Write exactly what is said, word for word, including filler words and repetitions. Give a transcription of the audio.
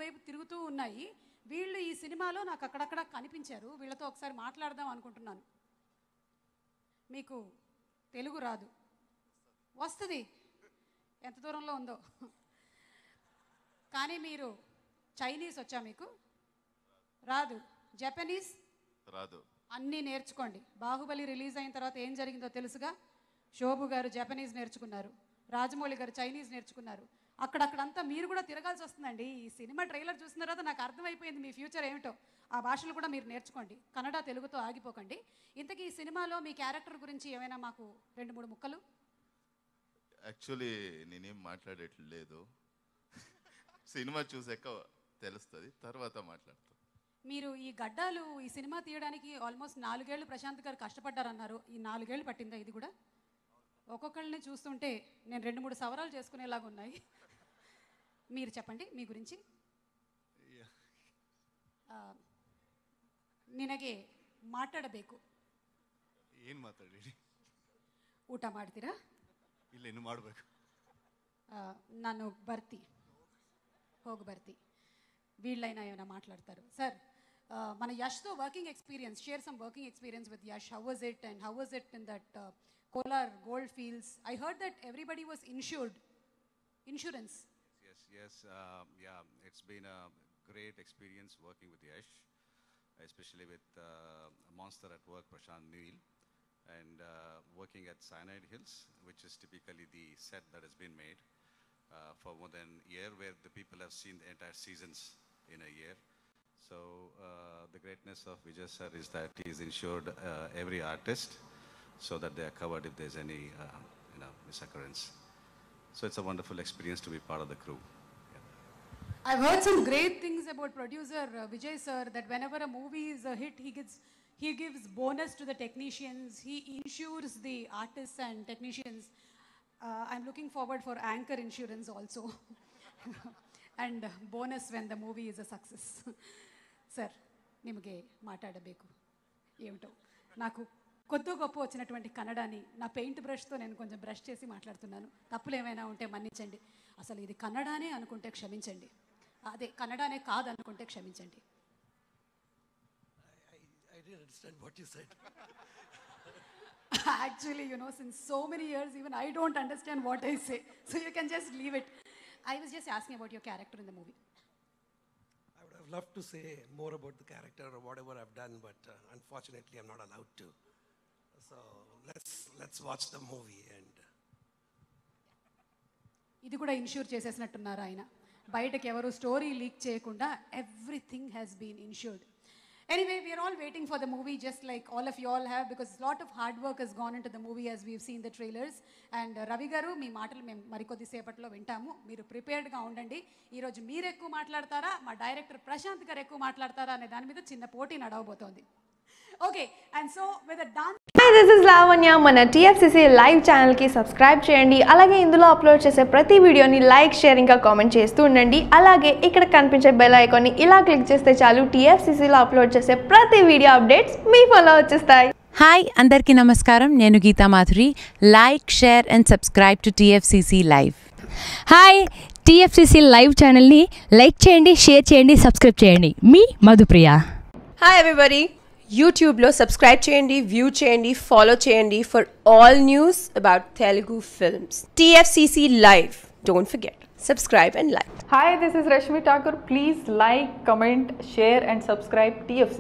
వైపు తిరుగుతూ ఉన్నాయి. వీళ్ళు ఈ సినిమాలో నాకు అక్కడక్కడ కనిపించారు. వీళ్ళతో ఒకసారి మాట్లాడదాం అనుకుంటున్నాను. మీకు తెలుగు రాదు, వస్తుంది, ఎంత దూరంలో ఉందో. కానీ మీరు చైనీస్ వచ్చా? మీకు రాదు. జపనీస్ రాదు. అన్నీ నేర్చుకోండి. బాహుబలి రిలీజ్ అయిన తర్వాత ఏం జరిగిందో తెలుసుగా. శోభు గారు జపనీస్ నేర్చుకున్నారు, రాజమౌళి గారు చైనీస్ నేర్చుకున్నారు. అక్కడక్కడంతా మీరు కూడా తిరగాల్సి వస్తుందండి. ఈ సినిమా ట్రైలర్ చూసిన తర్వాత నాకు అర్థమైపోయింది మీ ఫ్యూచర్ ఏమిటో. ఆ భాషలు కూడా మీరు నేర్చుకోండి. కన్నడ, తెలుగుతో ఆగిపోకండి. ఇంతకీ ఈ సినిమాలో మీ క్యారెక్టర్ గురించి ఏమైనా మాకు రెండు మూడు ముక్కలు? యాక్చువల్లీ నేనేం మాట్లాడట్లేదు, సినిమా చూసాక తెలుస్తుంది, తర్వాత మాట్లాడతాను. మీరు ఈ గడ్డాలు ఈ సినిమా తీయడానికి ఆల్మోస్ట్ నాలుగేళ్లు ప్రశాంత్ గారు కష్టపడ్డారన్నారు. ఈ నాలుగేళ్లు పట్టిందా ఇది కూడా? ఒక్కొక్కళ్ళని చూస్తుంటే నేను రెండు మూడు సవరాలు చేసుకునేలాగా ఉన్నాయి. మీరు చెప్పండి మీ గురించి. ನಿನಗೆ ಮಾತಾಡಬೇಕು. ಏನು ಮಾತಾಡಿ? ಊಟ ಮಾಡ್ತೀರಾ? ಇಲ್ಲ, ಇನ್ನು ಮಾಡಬೇಕು. ನಾನು ಬರ್ತಿ ಹೋಗಿ ಬರ್ತಿ. వీళ్ళైనా ఏమైనా మాట్లాడతారు. సార్, మన యష్తో working experience, share some working experience with Yash. How was it and how was it in that Kolar gold fields? I heard that everybody was insured. Insurance. Yes, yes, uh, yeah, it's been a great experience working with Yash, especially with uh, Monster at Work, Prashant Neel, and uh, working at Cyanide Hills, which is typically the set that has been made uh, for more than a year, where the people have seen the entire seasons in a year. So uh, the greatness of Vijay sir is that he has insured uh, every artist so that they are covered if there's any uh, you know, misoccurrence. So it's a wonderful experience to be part of the crew. Yeah. I've heard some great things about producer uh, Vijay sir, that whenever a movie is a hit, he gives he gives bonus to the technicians. He insures the artists and technicians. Uh, I'm looking forward for anchor insurance also, and uh, bonus when the movie is a success. Sir, nimage maatadabeku ఏమిటో. నాకు కొద్ది గొప్ప వచ్చినటువంటి కన్నడని నా paint బ్రష్తో నేను కొంచెం brush చేసి మాట్లాడుతున్నాను. తప్పులు ఏమైనా ఉంటే మన్నించండి. అసలు ఇది కన్నడనే అనుకుంటే క్షమించండి, అదే కన్నడనే కాదు అనుకుంటే క్షమించండి. I didn't understand what you said. Actually, you know, since so many years, even I don't understand what I say. So you can just leave it. I was just asking about your character in the movie. I would have loved to say more about the character or whatever I've done, but uh, unfortunately I'm not allowed to. So let's let's watch the movie. And ఇది కూడా ensure చేసేసినట్టున్నారు ఆయన. బయటకి ఎవరు story leak చేయకుండా everything has been insured. Anyway, we are all waiting for the movie, just like all of you all have, because a lot of hard work has gone into the movie as we've seen the trailers. And uh, Ravi garu, మీ మాటలు మేము మరికొద్ది సేపట్లో వింటాము. మీరు ప్రిపేర్డ్గా ఉండండి. ఈరోజు మీరు ఎక్కువ మాట్లాడతారా, మా డైరెక్టర్ ప్రశాంత్ గారు ఎక్కువ మాట్లాడతారా అనే దాని మీద చిన్న పోటీ నడవబోతోంది. Okay, and so with a dance. Hi, this is Lavanya. మన టీఎఫ్సీసీ లైవ్ ఛానల్కి సబ్స్క్రైబ్ చేయండి. అలాగే ఇందులో అప్లోడ్ చేసే ప్రతి వీడియోని లైక్, షేర్ ఇంకా కామెంట్ చేస్తూ ఉండండి. అలాగే ఇక్కడ కనిపించే బెల్ ఐకాన్ని ఇలా క్లిక్ చేస్తే చాలు టీఎఫ్సీసీలో అప్లోడ్ చేసే ప్రతి వీడియో అప్డేట్స్ మీ ఫోన్లో వచ్చేస్తాయి. హాయ్, అందరికీ నమస్కారం. నేను Geetha Madhuri. Like, share and subscribe to TFCC live. Hi, TFCC live ఛానల్ని లైక్ చేయండి, షేర్ చేయండి, సబ్స్క్రైబ్ చేయండి. మీ మధుప్రియ. హాయ్ ఎవ్రీబడి, యూట్యూబ్లో సబ్స్క్రైబ్ చేయండి, వ్యూ చేయండి, ఫాలో చేయండి for all news about Telugu films. TFCC live, don't forget, subscribe and like. Hi, this is Rashmi Thakur. Please like, comment, share and subscribe T F C.